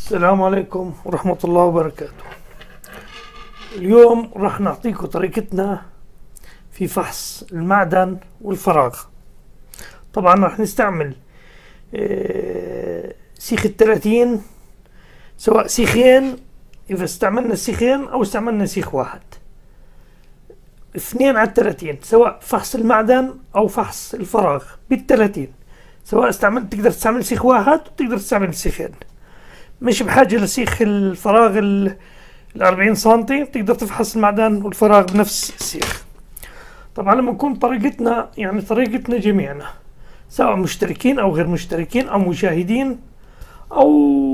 السلام عليكم ورحمة الله وبركاته. اليوم راح نعطيكم طريقتنا في فحص المعدن والفراغ. طبعا راح نستعمل سيخ ال30، سواء سيخين إذا استعملنا سيخين أو استعملنا سيخ واحد، 2/30، سواء فحص المعدن أو فحص الفراغ بال30. سواء تقدر تستعمل سيخ واحد وتقدر تستعمل سيخين. مش بحاجة لسيخ الفراغ 40 سنتي، تقدر تفحص المعدن والفراغ بنفس السيخ. طبعا لما نكون طريقتنا جميعنا، سواء مشتركين أو غير مشتركين أو مشاهدين أو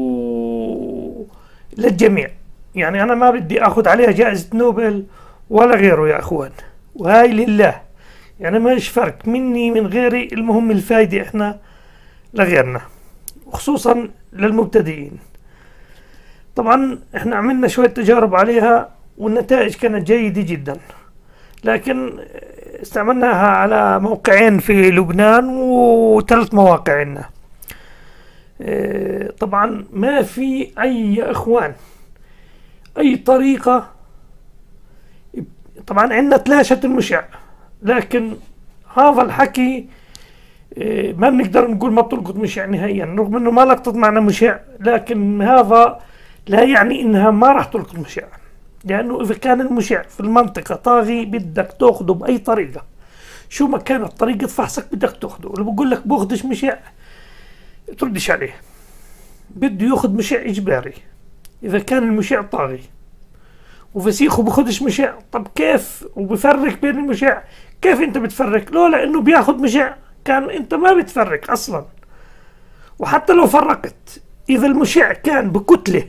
للجميع، يعني أنا ما بدي أخذ عليها جائزة نوبل ولا غيره يا أخوان، وهاي لله، يعني ماش فرق مني من غيري، المهم الفايدة إحنا لغيرنا وخصوصا للمبتدئين. طبعا احنا عملنا شوية تجارب عليها والنتائج كانت جيدة جدا، لكن استعملناها على موقعين في لبنان و3 مواقع عندنا. طبعا ما في يا اخوان اي طريقة. طبعا عندنا تلاشة المشع، لكن هذا الحكي ما بنقدر نقول ما بتلقط مشع نهائيا، رغم انه ما لقطت معنا مشع، لكن هذا لا يعني انها ما راح تلقط مشع، لانه اذا كان المشع في المنطقة طاغي بدك تاخده باي طريقة، شو ما كانت طريقة فحصك بدك تاخده. اللي بقول لك باخدش مشع تردش عليه، بده ياخد مشع اجباري اذا كان المشع طاغي. وفسيخه باخدش مشع، طب كيف؟ وبفرق بين المشع، كيف انت بتفرق؟ لولا انه بياخد مشع كان انت ما بتفرق اصلا. وحتى لو فرقت، اذا المشع كان بكتلة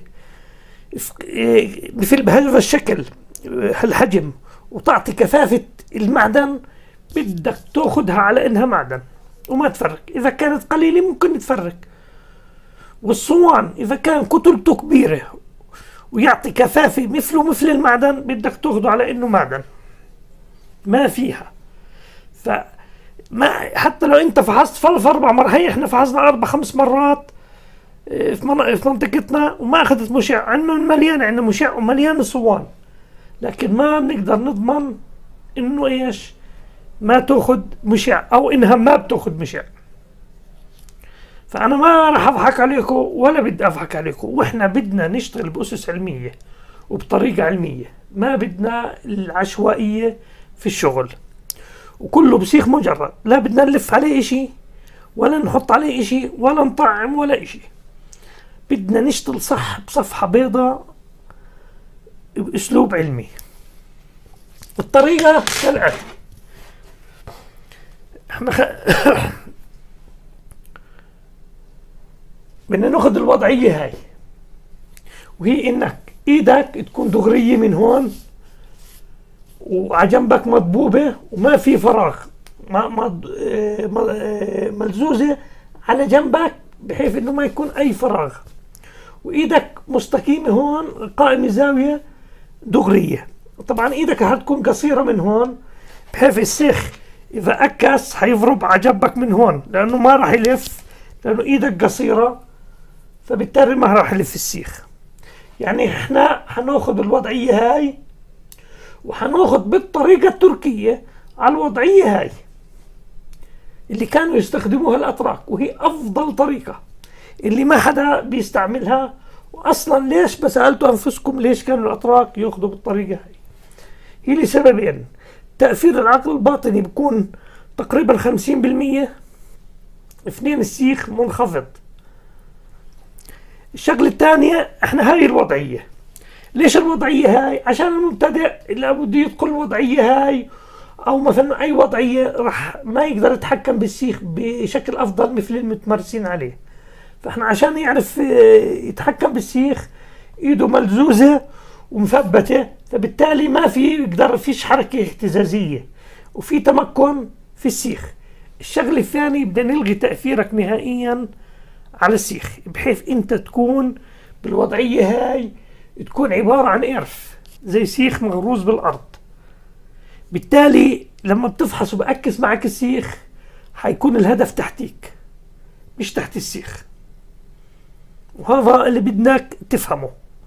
مثل بهذا الشكل الحجم وتعطي كثافة المعدن، بدك تاخدها على انها معدن وما تفرق. اذا كانت قليلة ممكن تفرق. والصوان اذا كان كتلته كبيرة ويعطي كثافة مثل المعدن، بدك تاخده على انه معدن، ما فيها. ما حتى لو انت فحصت في 4 مرات، هي احنا فحصنا 4-5 مرات في منطقتنا وما اخذت مشع، عندنا مشع ومليان صوان، لكن ما بنقدر نضمن انه ايش ما تاخذ مشع او انها ما بتاخذ مشع. فانا ما راح اضحك عليكم ولا بدي اضحك عليكم، واحنا بدنا نشتغل باسس علميه وبطريقه علميه، ما بدنا العشوائيه في الشغل وكله بسيخ مجرد، لا بدنا نلف عليه اشي ولا نحط عليه اشي ولا نطعم ولا اشي. بدنا نشتغل صح بصفحة بيضاء باسلوب علمي. الطريقة كالآتي: احنا بدنا ناخذ الوضعية هاي، وهي انك ايدك تكون دغرية من هون وعجنبك مضبوبة وما في فراغ، ملزوزة على جنبك بحيث انه ما يكون اي فراغ، وايدك مستقيمة هون، قائمة زاوية دغرية. طبعا ايدك هتكون قصيرة من هون بحيث السيخ اذا اكس حيضرب على جنبك من هون، لانه ما راح يلف، لانه ايدك قصيرة، فبالتالي ما راح يلف السيخ. يعني احنا حناخذ الوضعية هاي وحناخذ بالطريقة التركية على الوضعية هاي اللي كانوا يستخدموها الأتراك، وهي أفضل طريقة اللي ما حدا بيستعملها. وأصلا ليش بسألتوا أنفسكم ليش كانوا الأتراك ياخذوا بالطريقة هاي؟ هي لسببين: تأثير العقل الباطني بيكون تقريبا 50%، 2 السيخ منخفض. الشغلة الثانية، احنا هاي الوضعية، ليش الوضعية هاي؟ عشان المبتدئ اللي بده يدخل الوضعية هاي او مثلا اي وضعية راح ما يقدر يتحكم بالسيخ بشكل افضل مثل المتمرسين عليه. فاحنا عشان يعرف يتحكم بالسيخ ايده ملزوزة ومثبتة، فبالتالي ما فيش حركة اهتزازية وفي تمكن في السيخ. الشغلة الثانية، بدنا نلغي تأثيرك نهائيا على السيخ، بحيث انت تكون بالوضعية هاي تكون عبارة عن إرث زي سيخ مغروز بالأرض. بالتالي لما بتفحص وبأكس معك السيخ حيكون الهدف تحتيك مش تحت السيخ. وهذا اللي بدناك تفهمه.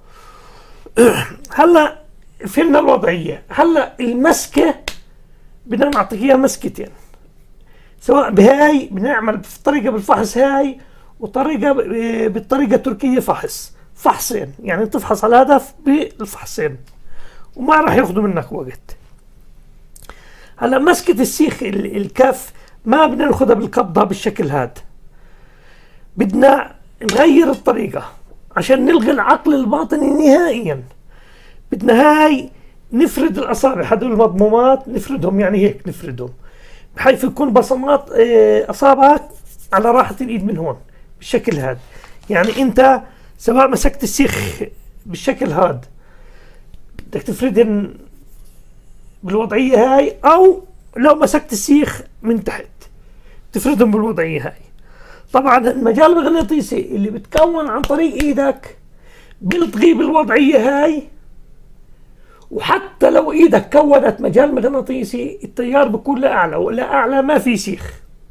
هلا فهمنا الوضعية. هلا المسكة بدنا نعطيك اياها مسكتين، سواء بهاي بنعمل طريقة بالفحص هاي، وطريقة بالطريقة التركية فحصين، يعني تفحص على الهدف بالفحصين وما راح ياخذوا منك وقت. هلا مسكة السيخ الكف ما بدنا ناخذها بالقبضة بالشكل هذا، بدنا نغير الطريقة عشان نلغي العقل الباطني نهائيا. بدنا هاي نفرد الأصابع، هذول المضمومات نفردهم، يعني هيك نفردهم بحيث يكون بصمات أصابعك على راحة الإيد من هون بالشكل هذا. يعني أنت سواء مسكت السيخ بالشكل هذا بدك تفردهن بالوضعية هاي، أو لو مسكت السيخ من تحت تفردهم بالوضعية هاي. طبعا المجال المغناطيسي اللي بتكون عن طريق إيدك بيلغي بالوضعية هاي، وحتى لو ايدك كونت مجال مغناطيسي التيار بيكون لاعلى، ولا اعلى ما في سيخ.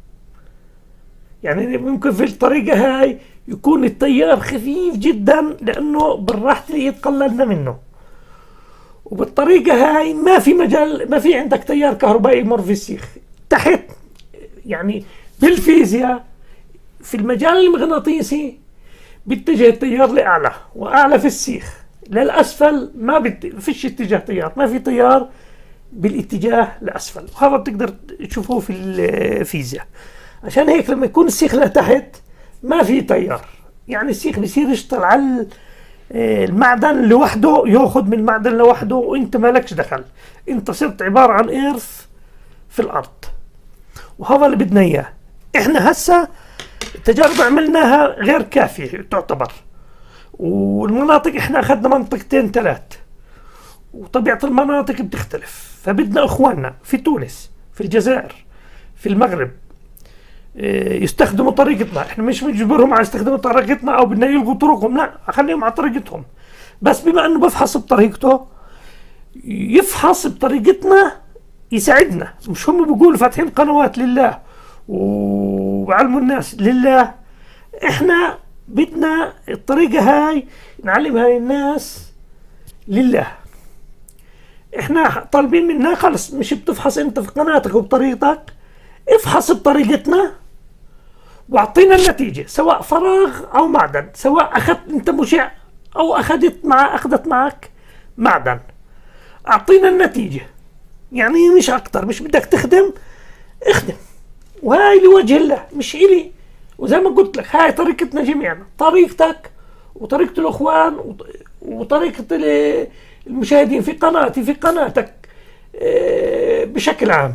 يعني ممكن في الطريقة هاي يكون التيار خفيف جدا لانه بالراحة الايد قللنا منه، وبالطريقة هاي ما في مجال، ما في عندك تيار كهربائي يمر في السيخ تحت. يعني بالفيزياء في المجال المغناطيسي بيتجه التيار لاعلى، واعلى في السيخ للأسفل ما فيش اتجاه تيار، ما في تيار بالاتجاه لأسفل. وهذا بتقدر تشوفوه في الفيزياء. عشان هيك لما يكون السيخ لتحت ما في تيار، يعني السيخ بيصير يشتغل على المعدن لوحده، ياخذ من المعدن لوحده وانت مالكش دخل، انت صرت عبارة عن ايرث في الارض. وهذا اللي بدنا اياه. احنا هسه التجارب عملناها غير كافية تعتبر، والمناطق احنا اخذنا منطقتين ثلاث، وطبيعة المناطق بتختلف. فبدنا اخواننا في تونس، في الجزائر، في المغرب يستخدموا طريقتنا. احنا مش بنجبرهم على يستخدموا طريقتنا او بدنا يلغوا طرقهم، لا، خليهم على طريقتهم. بس بما انه بفحص بطريقته يفحص بطريقتنا يساعدنا. مش هم بيقولوا فاتحين قنوات لله وعلموا الناس لله، احنا بدنا الطريقة هاي نعلمها للناس لله. احنا طالبين منها خلص، مش بتفحص انت في قناتك وبطريقتك، افحص بطريقتنا واعطينا النتيجة، سواء فراغ او معدن، سواء اخذت انت مشع او اخذت معك معدن، اعطينا النتيجة. يعني مش اكتر، مش بدك تخدم اخدم، وهاي لوجه الله مش الي. وزي ما قلت لك هاي طريقتنا جميعنا، طريقتك وطريقة الأخوان وطريقة المشاهدين في قناتي في قناتك بشكل عام.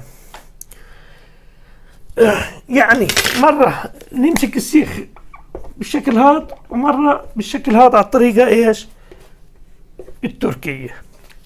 يعني مرة نمسك السيخ بالشكل هذا، ومرة بالشكل هذا على الطريقة ايش التركية.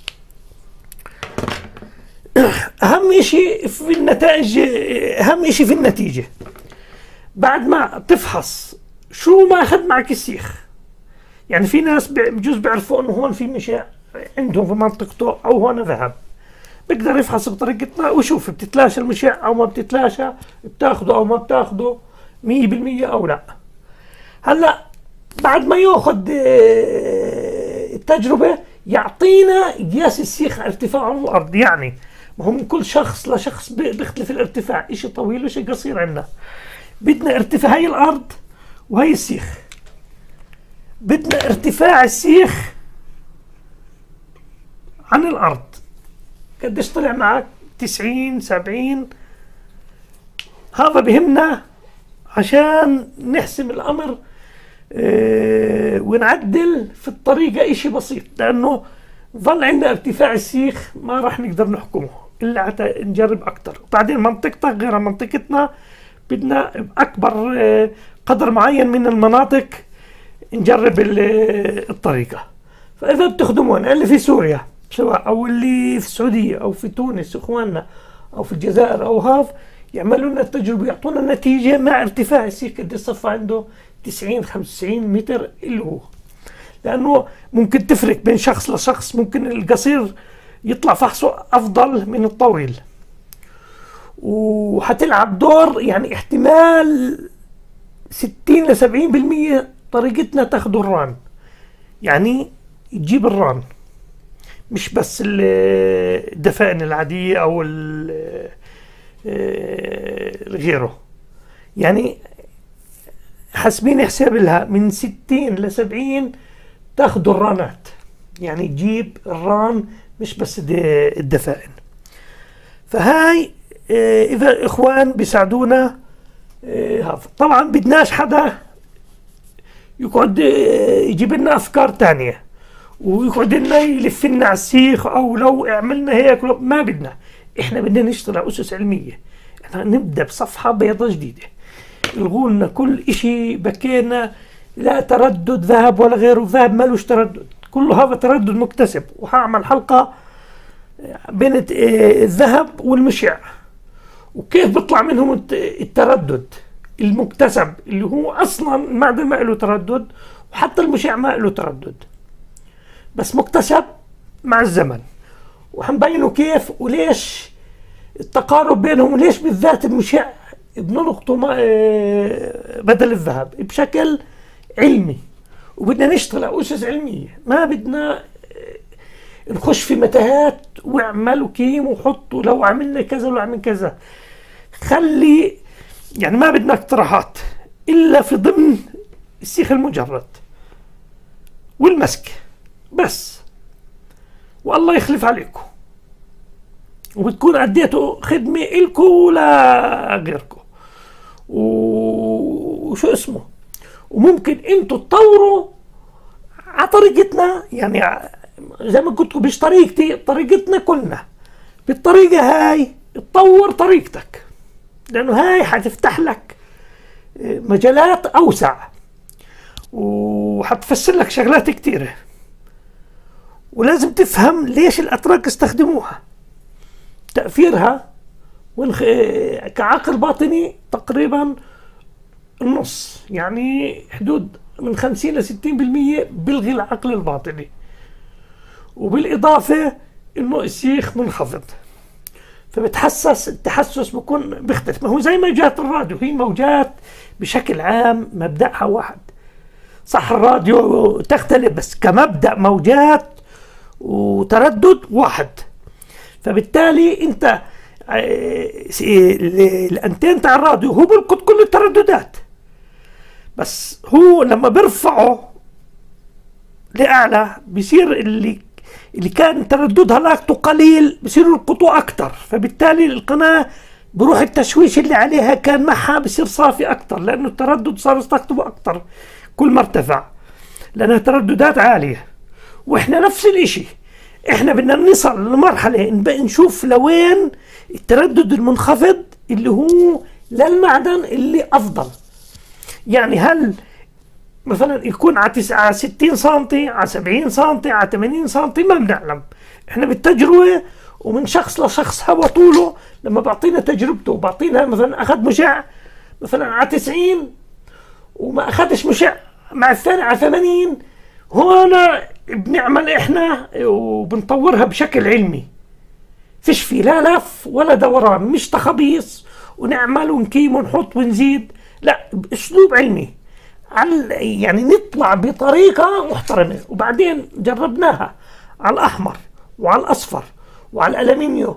أهم إشي في النتائج، أهم إشي في النتيجة بعد ما تفحص شو ما أخذ معك السيخ. يعني في ناس بجوز بيعرفوا إنه هون في مشاع عندهم في منطقته أو هون ذهب، بقدر يفحص بطريقتنا ويشوف بتتلاشى المشاع أو ما بتتلاشى، بتاخده أو ما بتاخده 100% أو لا. هلا بعد ما ياخذ التجربة يعطينا قياس السيخ ارتفاعه من الأرض. يعني ما هو من كل شخص لشخص بيختلف الارتفاع، إشي طويل وإشي قصير. عندنا بدنا ارتفاع هاي الأرض وهي السيخ، بدنا ارتفاع السيخ عن الأرض قديش طلع معك؟ 90 70. هذا بهمنا عشان نحسم الأمر ونعدل في الطريقة. إشي بسيط، لأنه ظل عندنا ارتفاع السيخ ما راح نقدر نحكمه إلا حتى نجرب أكتر. وبعدين منطقتك غير منطقتنا، بدنا بأكبر قدر معين من المناطق نجرب الطريقة. فإذا بتخدمون اللي في سوريا سواء أو اللي في السعودية أو في تونس إخواننا أو في الجزائر أو هاف، يعملوا لنا التجربة يعطونا النتيجة مع ارتفاع السيخ قد صفى عنده 90 95 متر اللي هو. لأنه ممكن تفرق بين شخص لشخص، ممكن القصير يطلع فحصه أفضل من الطويل، وحتلعب دور يعني احتمال 60 ل 70% طريقتنا تاخدوا الران، يعني تجيب الران مش بس الدفائن العادية أو غيره. يعني حاسبين حساب لها من 60 ل 70 تاخدوا الرانات، يعني تجيب الران مش بس الدفائن. فهاي إذا إخوان بيساعدونا. طبعا بدناش حدا يقعد يجيب لنا أفكار تانية ويقعد لنا يلف لنا على السيخ، أو لو عملنا هيك ما بدنا. إحنا بدنا نشتغل على أسس علمية. إحنا نبدأ بصفحة بيضاء جديدة، يلغوا لنا كل إشي بكينا، لا تردد ذهب ولا غيره. الذهب مالوش تردد، كله هذا تردد مكتسب. وهعمل حلقة بين الذهب والمشع وكيف بيطلع منهم التردد المكتسب، اللي هو اصلا المعدن ما له تردد، وحتى المشع ما له تردد، بس مكتسب مع الزمن. وحنبينوا كيف وليش التقارب بينهم، وليش بالذات المشع بنلقطه بدل الذهب بشكل علمي. وبدنا نشتغل على اسس علميه، ما بدنا نخش في متاهات واعمل وكيم وحط ولو عملنا كذا ولو عملنا كذا. خلي يعني ما بدنا اقتراحات الا في ضمن السيخ المجرد والمسك بس، والله يخلف عليكم، وبتكون اديتوا خدمه الكم ولا غيركم. وشو اسمه، وممكن انتوا تطوروا على طريقتنا. يعني زي ما قلت مش طريقتي، طريقتنا كلنا. بالطريقة هاي تطور طريقتك، لأنه هاي حتفتح لك مجالات أوسع وحتفسر لك شغلات كتيرة. ولازم تفهم ليش الأتراك استخدموها، تأثيرها كعقل باطني تقريبا النص، يعني حدود من 50 ل 60% بلغي العقل الباطني. وبالإضافة إنه السيخ منخفض، فبتحسس التحسس بكون بيختلف. ما هو زي موجات الراديو، هي موجات بشكل عام مبدأها واحد. صح الراديو تختلف، بس كمبدأ موجات وتردد واحد. فبالتالي انت الانتين تاع الراديو هو بيلقط كل الترددات، بس هو لما بيرفعه لأعلى بيصير اللي كان ترددها لاقته قليل بصير يلقطوه أكتر. فبالتالي القناة بروح التشويش اللي عليها كان معها بصير صافي أكتر، لأنه التردد صار يستقطبه أكتر كل ما ارتفع، لأنها ترددات عالية. وإحنا نفس الإشي، إحنا بدنا نصل لمرحلة نشوف لوين التردد المنخفض اللي هو للمعدن اللي أفضل. يعني هل مثلا يكون على 60 سنتي، على 70 سنتي، على 80 سنتي، ما بنعلم. احنا بالتجربة ومن شخص لشخص هو طوله، لما بعطينا تجربته وبعطينا مثلا اخذ مشع مثلا على 90 وما اخذش مشع مع الثاني على 80، هنا بنعمل احنا وبنطورها بشكل علمي، فيش في لا لف ولا دوران، مش تخبيص ونعمل ونكيم ونحط ونزيد، لا باسلوب علمي. يعني نطلع بطريقة محترمة. وبعدين جربناها على الأحمر وعلى الأصفر وعلى الألمنيو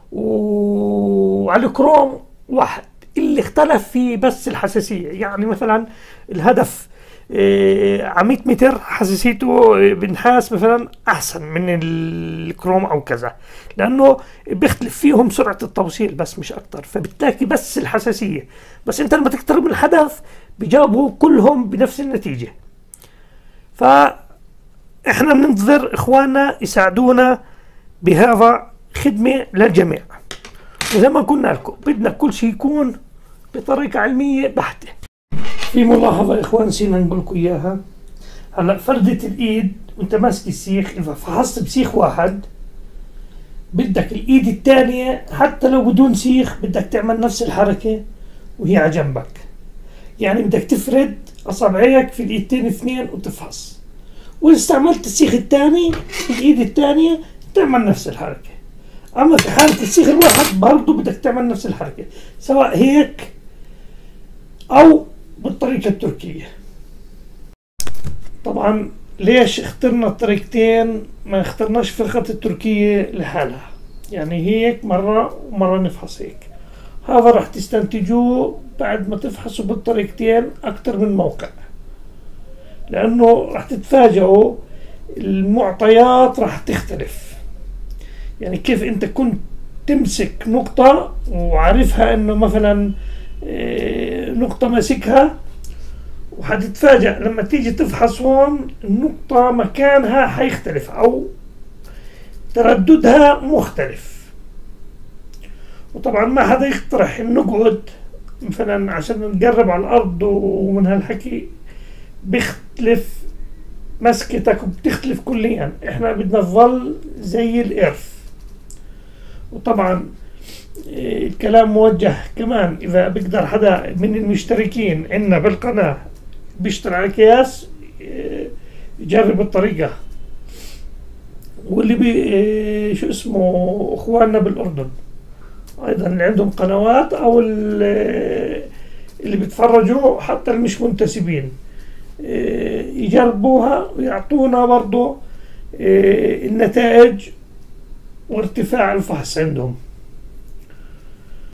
وعلى الكروم واحد، اللي اختلف فيه بس الحساسية. يعني مثلا الهدف على 100 متر حساسيته بنحاس مثلا أحسن من الكروم أو كذا، لأنه بيختلف فيهم سرعة التوصيل بس مش أكتر. فبتلاقي بس الحساسية، بس أنت لما تقترب من الهدف بيجاوبوا كلهم بنفس النتيجة. فإحنا بننتظر إخواننا يساعدونا بهذا، خدمة للجميع. وزي ما قلنا لكم بدنا كل شيء يكون بطريقة علمية بحتة. في ملاحظة إخوان نسينا نقول لكم إياها. هلا فردة الإيد وأنت ماسك السيخ، إذا فحصت بسيخ واحد بدك الإيد الثانية حتى لو بدون سيخ بدك تعمل نفس الحركة وهي على جنبك. يعني بدك تفرد أصابعيك في الإيدتين اثنين وتفحص، وإذا استعملت السيخ الثاني في الإيد الثانية تعمل نفس الحركة. أما في حالة السيخ الواحد برضو بدك تعمل نفس الحركة، سواء هيك أو بالطريقة التركية. طبعا ليش اخترنا الطريقتين؟ ما اخترناش فرقة التركية لحالها، يعني هيك مرة ومرة نفحص هيك. هذا راح تستنتجوه بعد ما تفحصوا بالطريقتين أكتر من موقع، لأنه راح تتفاجئوا المعطيات راح تختلف. يعني كيف أنت كنت تمسك نقطة وعارفها أنه مثلا نقطة ماسكها، وحتتفاجأ لما تيجي تفحص هون النقطة مكانها حيختلف أو ترددها مختلف. وطبعا ما حدا يقترح ان نقعد مثلا عشان نقرب على الأرض ومن هالحكي بيختلف مسكتك وبتختلف كليا. احنا بدنا نظل زي الإرث. وطبعا الكلام موجه كمان إذا بقدر حدا من المشتركين عندنا بالقناة بيشتري على أكياس يجرب الطريقة، واللي شو اسمه اخواننا بالأردن ايضا اللي عندهم قنوات او اللي بيتفرجوا حتى اللي مش منتسبين يجربوها ويعطونا برضو النتائج وارتفاع الفحص عندهم.